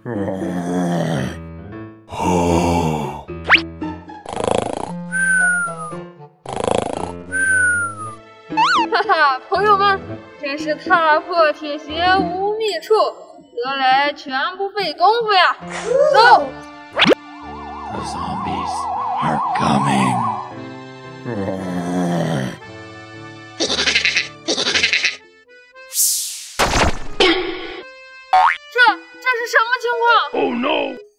哈哈，朋友们，真是踏破铁鞋无觅处，得来全不费功夫呀！走。 The zombies are coming. 这是什么情况 Oh no!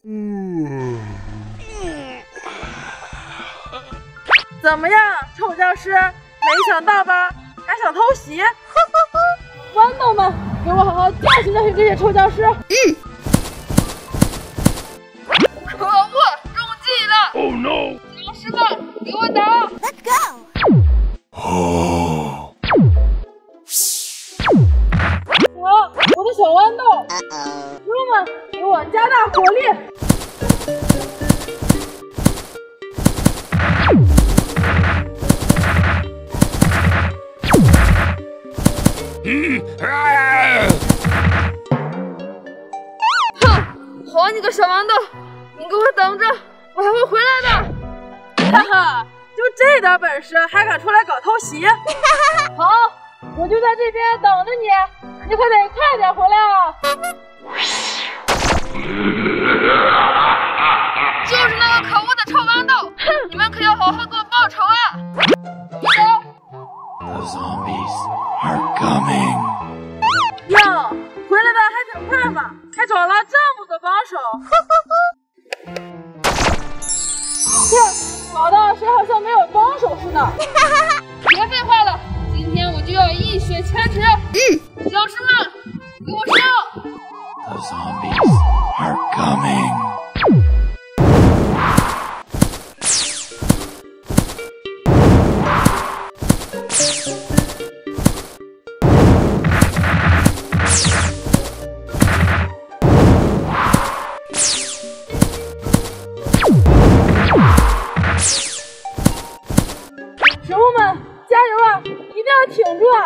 怎么样，臭教师？没想到吧？还想偷袭？豌豆们，给我好好教训教训这些臭教师！ 可恶，中计了 Oh no! 教师们，给我打 Let's go! Oh! 我的小豌豆！朋友们，给我加大火力！ 哼，好你个小豌豆，你给我等着，我还会回来的。 哈哈，就这点本事还敢出来搞偷袭？好，我就在这边等着你，你可得快点回来啊！ 就是那个可恶的臭豌豆，你们可要好好给我报仇啊！ The zombies are coming. 哟，回来的还挺快嘛，还找了这么多帮手。切，搞得谁好像没有帮手似的。 别废话了，今天我就要一雪前耻。教师们，给我上！ The zombies are coming. 食物们，加油啊！一定要挺住啊！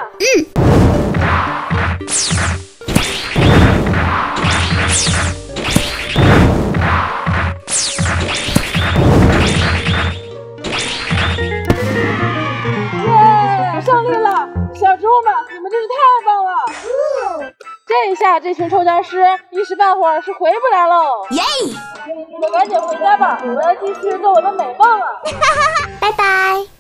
耶，胜利了！小植物们，你们真是太棒了！这一下，这群臭教师一时半会儿是回不来喽！ 耶！ 你们赶紧回家吧，我要继续做我的美梦了。 拜拜。